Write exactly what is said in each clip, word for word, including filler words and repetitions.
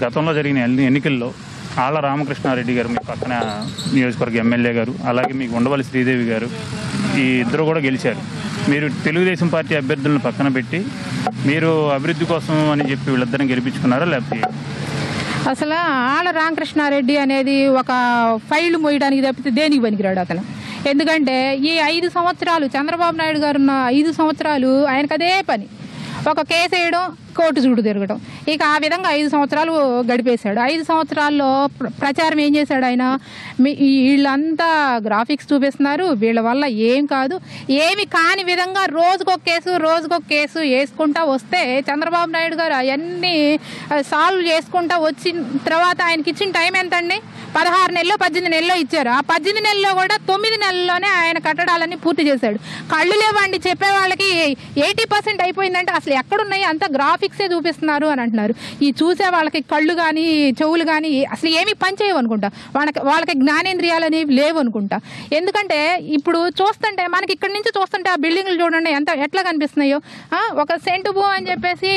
గతంలో జరిగిన ఎన్ని ఎన్నికల్లో ఆళ్ల రామకృష్ణారెడ్డి గారు, మీ పక్కన నియోజకవర్గ ఎమ్మెల్యే గారు, అలాగే మీకు ఉండవల్లి శ్రీదేవి గారు, ఈ ఇద్దరు కూడా గెలిచారు. మీరు తెలుగుదేశం పార్టీ అభ్యర్థులను పక్కన పెట్టి మీరు అభివృద్ధి కోసం అని చెప్పి వీళ్ళిద్దరిని గెలిపించుకున్నారా లేకపోతే? అసలు ఆళ్ల రామకృష్ణారెడ్డి అనేది ఒక ఫైల్ మోయడానికి తప్పితే దేనికి పనికిరాడు అతను. ఎందుకంటే ఈ ఐదు సంవత్సరాలు చంద్రబాబు నాయుడు గారు ఉన్న ఐదు సంవత్సరాలు ఆయనకు అదే పని, ఒక కేసు వేయడం, కోర్టు చుట్టూ తిరగడం. ఇక ఆ విధంగా ఐదు సంవత్సరాలు గడిపేశాడు. ఐదు సంవత్సరాల్లో ప్రచారం ఏం చేశాడు ఆయన? వీళ్ళంతా గ్రాఫిక్స్ చూపిస్తున్నారు, వీళ్ళ వల్ల ఏం కాదు, ఏమి కాని విధంగా రోజుకొక కేసు రోజుకొక కేసు వేసుకుంటా వస్తే చంద్రబాబు నాయుడు గారు అవన్నీ సాల్వ్ చేసుకుంటా వచ్చిన తర్వాత ఆయనకి ఇచ్చిన టైం ఎంతండి? పదహారు నెలలో పద్దెనిమిది నెలలో ఇచ్చారు. ఆ పద్దెనిమిది నెలల్లో కూడా తొమ్మిది నెలల్లోనే ఆయన కట్టడాలన్నీ పూర్తి చేశాడు. కళ్ళు లేవండి చెప్పే వాళ్ళకి ఎయిటీ పర్సెంట్ అయిపోయిందంటే అసలు ఎక్కడున్నాయి? అంత గ్రాఫిక్సే చూపిస్తున్నారు అని అంటున్నారు. ఈ చూసే వాళ్ళకి కళ్ళు కానీ చెవులు కానీ అసలు ఏమి పనిచేయవు అనుకుంటా. వాళ్ళకి వాళ్ళకి జ్ఞానేంద్రియాలు అనేవి లేవు అనుకుంటా. ఎందుకంటే ఇప్పుడు చూస్తుంటే మనకి ఇక్కడి నుంచి చూస్తుంటే ఆ బిల్డింగ్లు చూడండి ఎంత ఎట్లా కనిపిస్తున్నాయో. ఒక సెంటు భూ అని చెప్పేసి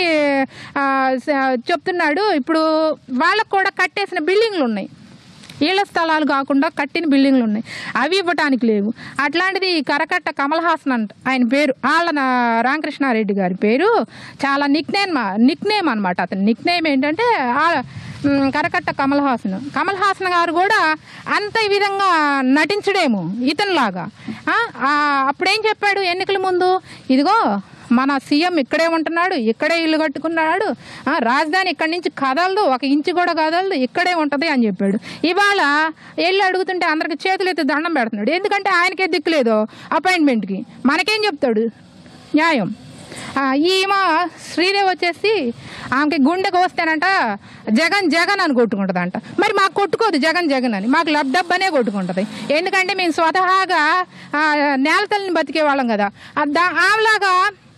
చెప్తున్నాడు. ఇప్పుడు వాళ్ళకు కూడా కట్టేసిన బిల్డింగ్లు ఉన్నాయి, ఇళ్ల స్థలాలు కాకుండా కట్టిన బిల్డింగ్లు ఉన్నాయి, అవి ఇవ్వటానికి లేవు. అట్లాంటిది కరకట్ట కమల్ హాసన్ అంట ఆయన పేరు, ఆళ్ల రామకృష్ణారెడ్డి గారి పేరు చాలా నిక్ నేమ్ నిక్ నేమ్ అనమాట. అతని నిక్ నేమ్ ఏంటంటే కరకట్ట కమల్ హాసన్. కమల్ హాసన్ గారు కూడా అంత ఈ విధంగా నటించడేమో ఇతనిలాగా. అప్పుడేం చెప్పాడు ఎన్నికల ముందు? ఇదిగో మన సీఎం ఇక్కడే ఉంటున్నాడు, ఇక్కడే ఇల్లు కట్టుకున్నాడు, రాజధాని ఇక్కడి నుంచి కదలదు, ఒక ఇంచు కూడా కదలదు, ఇక్కడే ఉంటుంది అని చెప్పాడు. ఇవాళ వెళ్ళి అడుగుతుంటే అందరికి చేతులు ఎత్తి దండం పెడుతున్నాడు. ఎందుకంటే ఆయనకే దిక్కులేదు అపాయింట్మెంట్కి. మనకేం చెప్తాడు న్యాయం? ఈమె శ్రీదేవి వచ్చేసి ఆమెకి గుండెకు వస్తేనంట జగన్ జగన్ అని కొట్టుకుంటుందంట. మరి మాకు కొట్టుకోదు జగన్ జగన్ అని, మాకు లబ్ డబ్ అనే కొట్టుకుంటుంది. ఎందుకంటే మేము స్వతహాగా నేలతల్లిని బతికే వాళ్ళం కదా. ఆమెలాగా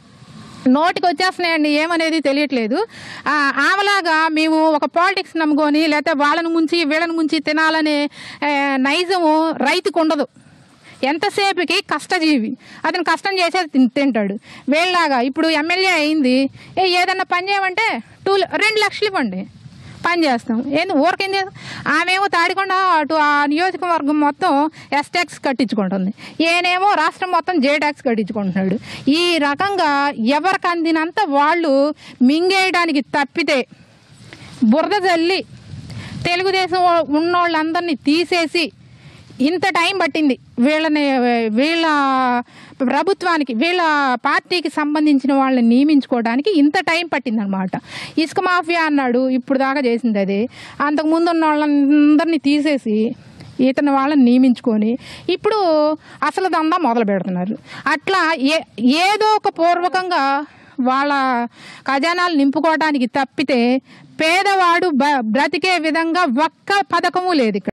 నోటికి వచ్చేస్తున్నాయండి, ఏమనేది తెలియట్లేదు. ఆమెలాగా మేము ఒక పాలిటిక్స్ నమ్ముకొని లేకపోతే వాళ్ళని ముంచి వీళ్ళని ముంచి తినాలనే నైజము రైతుకు ఉండదు. ఎంతసేపుకి కష్టజీవి, అతను కష్టం చేసేది తింటాడు. వీళ్ళలాగా ఇప్పుడు ఎమ్మెల్యే అయింది, ఏదన్నా పని చేయమంటే టూ రెండు లక్షలు ఇవ్వండి పని చేస్తాం. ఏంది ఊరికేం చేస్తాం? ఆమెమో తాడికొండ అటు ఆ నియోజకవర్గం మొత్తం ఎస్ ట్యాక్స్ కట్టించుకుంటుంది, ఈయనేమో రాష్ట్రం మొత్తం జే ట్యాక్స్ కట్టించుకుంటున్నాడు. ఈ రకంగా ఎవరికి అందినంత వాళ్ళు మింగేయడానికి తప్పితే బురద జల్లి తెలుగుదేశం ఉన్నోళ్ళందరినీ తీసేసి ఇంత టైం పట్టింది వీళ్ళని వీళ్ళ ప్రభుత్వానికి వీళ్ళ పార్టీకి సంబంధించిన వాళ్ళని నియమించుకోవడానికి ఇంత టైం పట్టింది అనమాట. ఇసుక మాఫియా అన్నాడు, ఇప్పుడు దాకా చేసింది అదే. అంతకుముందు ఉన్న వాళ్ళందరినీ తీసేసి ఇతని వాళ్ళని నియమించుకొని ఇప్పుడు అసలు దందా మొదలు పెడుతున్నారు. అట్లా ఏ ఏదో ఒక పూర్వకంగా వాళ్ళ ఖజానాలు నింపుకోవడానికి తప్పితే పేదవాడు బ బ్రతికే విధంగా ఒక్క పథకము లేదు ఇక్కడ.